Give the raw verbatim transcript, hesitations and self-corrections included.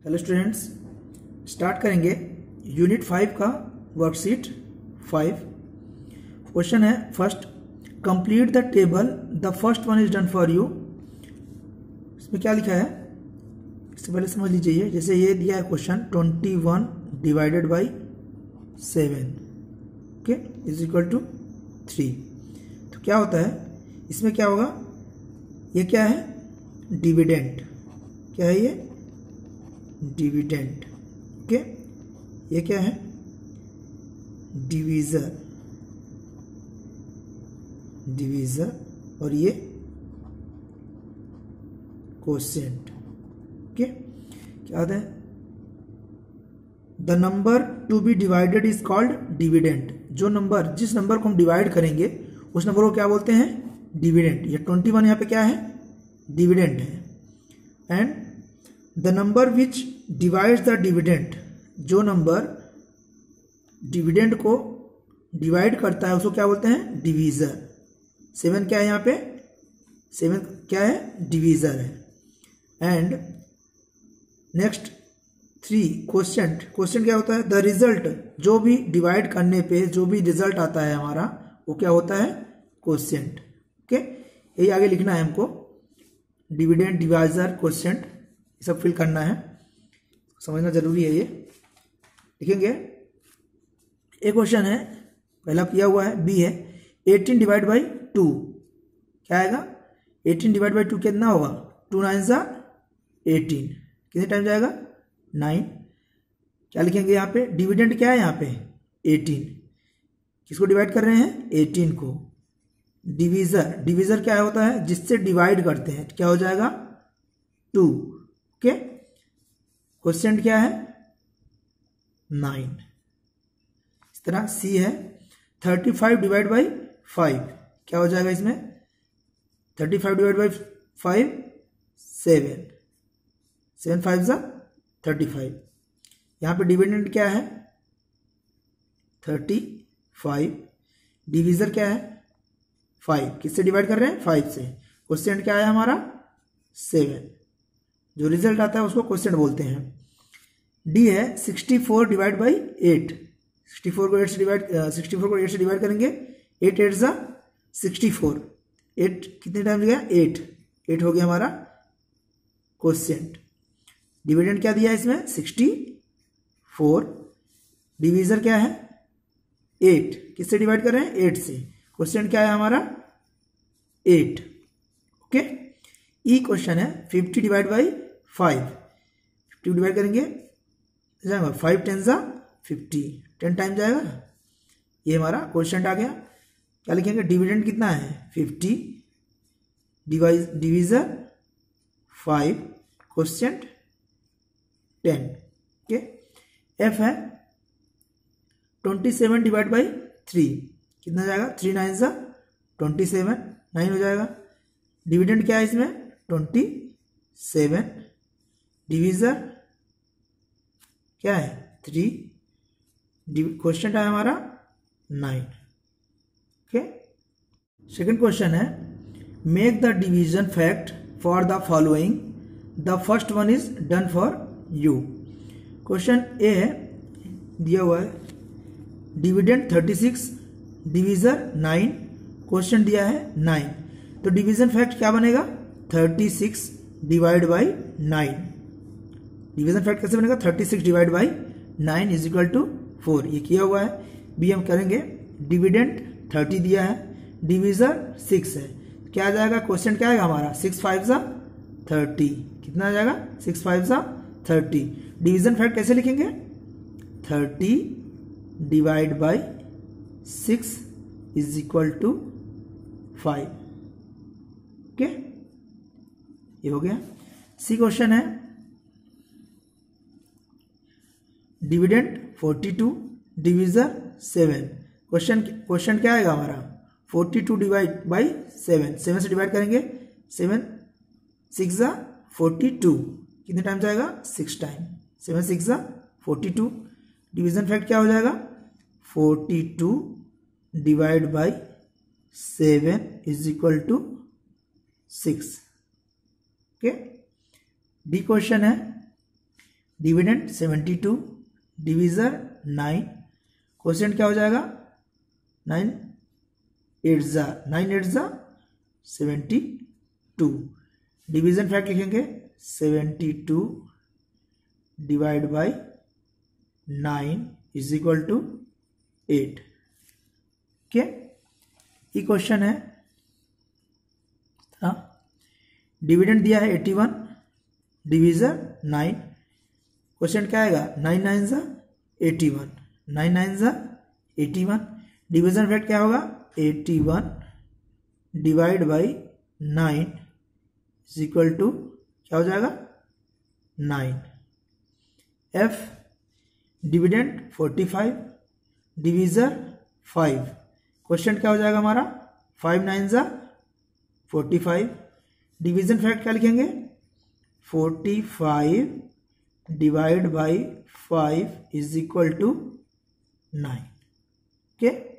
Hello students, start करेंगे unit five का worksheet five. Question है first, complete the table, the first one is done for you. इसमें क्या लिखा है इससे पहले समझ लीजिए। जैसे ये दिया है question twenty one divided by seven okay is equal to three. तो क्या होता है इसमें, क्या होगा, ये क्या है, डिविडेंड। क्या है ये, डिविडेंड। ओके, ये क्या है, डिवीजर डिवीजर और ये कोसेंट। ओके, क्या होता है, the number to be divided is called dividend. जो नंबर, जिस नंबर को हम डिवाइड करेंगे उस नंबर को क्या बोलते हैं, डिविडेंड। ये ट्वेंटी वन यहाँ पे क्या है, डिविडेंड है। And the number which divides the dividend, जो नंबर डिविडेंड को डिवाइड करता है उसको क्या बोलते हैं, डिवीजर। सेवन क्या है यहाँ पे, सेवन क्या है, डिवीजर है। And next three, question. Question क्या होता है, द रिजल्ट, जो भी डिवाइड करने पे जो भी रिजल्ट आता है हमारा वो क्या होता है, क्वेश्चन। ओके, यही आगे लिखना है हमको, डिविडेंड, डिवाइजर, क्वेश्चन, सब फिल करना है, समझना जरूरी है। ये लिखेंगे। एक क्वेश्चन है, पहला किया हुआ है, बी है, एटीन डिवाइड बाई टू। क्या आएगा, एटीन डिवाइड बाई टू कितना होगा, टू नाइन सा एटीन, कितने टाइम जाएगा, नाइन। क्या लिखेंगे यहाँ पे, डिविडेंड क्या है यहाँ पे, एटीन। किसको डिवाइड कर रहे हैं, एटीन को। डिवीजर, डिवीजर क्या होता है, जिससे डिवाइड करते हैं, क्या हो जाएगा, टू। ओके, क्वेश्चन क्या है, नाइन। इस तरह सी है, thirty five divide by five. क्या हो जाएगा इसमें, thirty five divide by five, seven, seven five सा थर्टी फाइव। यहाँ पे डिविडेंड क्या है, थर्टी फाइव। डिवीजर क्या है, फाइव। किससे डिवाइड कर रहे हैं, फाइव से। क्वेश्चन क्या है हमारा, सेवन। जो रिजल्ट आता है उसको क्वेश्चन बोलते हैं। डी है, sixty four divide by eight. Sixty four को एट से डिवाइड सिक्सटी फोर को एट से डिवाइड करेंगे, एट एट सा सिक्सटी फोर। एट कितने टाइम गया, एट। एट हो गया हमारा क्वेश्चन। डिविडेंड क्या दिया है इसमें, सिक्सटी फोर। डिवीजर क्या है, एट। किससे डिवाइड कर रहे हैं, एट से। क्वेश्चन क्या है हमारा, एट। ओके, ई क्वेश्चन है, fifty divide by five. Fifty divide करेंगे जाएगा, फाइव टेन सा फिफ्टी, टेन टाइम जाएगा। ये हमारा क्वेश्चन आ गया। क्या लिखेंगे, डिविडेंड कितना है, fifty. Divides divisor five, question ten. Okay, F है, twenty seven divide by three. कितना जाएगा, थ्री नाइन सा ट्वेंटी सेवन, नाइन हो जाएगा। डिविडेंड क्या है इसमें, ट्वेंटी सेवन। डिवीजर क्या है, थ्री। क्वेश्चन है हमारा नाइन। ओके, सेकंड क्वेश्चन है, make the division fact for the following, the first one is done for you. Question A है, दिया हुआ है, dividend thirty six, divisor nine, question दिया है नाइन। तो डिवीजन फैक्ट क्या बनेगा, thirty six divide by nine. Division fact कैसे बनेगा, thirty six divide by nine is equal to four. ये किया हुआ है। बी हम करेंगे, डिविडेंड थर्टी दिया है, डिवीजर सिक्स है। क्या आ जाएगा, क्वेश्चन क्या आएगा हमारा, सिक्स फाइव सा थर्टी। कितना आ जाएगा, सिक्स फाइव सा थर्टी। डिवीजन फैक्ट कैसे लिखेंगे, thirty divide by six is equal to five. Okay, ये हो गया। सी क्वेश्चन है, dividend forty two, divisor seven. Question question क्या आएगा हमारा, forty two divide by seven. Seven से डिवाइड करेंगे, सेवन सिक्स ज़ा फोर्टी टू, कितने टाइम जाएगा, सिक्स टाइम। सेवन सिक्स ज़ा फोर्टी टू। डिवीजन फैक्ट क्या हो जाएगा, forty two divide by seven is equal to six. Okay, D question है dividend seventy two, divisor nine, question क्या हो जाएगा नाइन एट ज़ा नाइन एट ज़ा सेवेंटी टू, डिवीजन फैक्ट लिखेंगे seventy two divide by nine is equal to eight. Okay, ये question है। हाँ, डिविडेंड दिया है eighty one, divisor nine, question क्या आएगा नाइन नाइन ज़ा एटी वन, नाइन नाइन ज़ा एटी वन, डिवीजन फैक्ट क्या होगा eighty one divide by nine is equal to क्या हो जाएगा nine. F dividend forty five, divisor five, question क्या हो जाएगा हमारा फाइव नाइन ज़ा फोर्टी फाइव, डिवीजन फैक्ट क्या लिखेंगे forty five divide by five is equal to nine. Okay.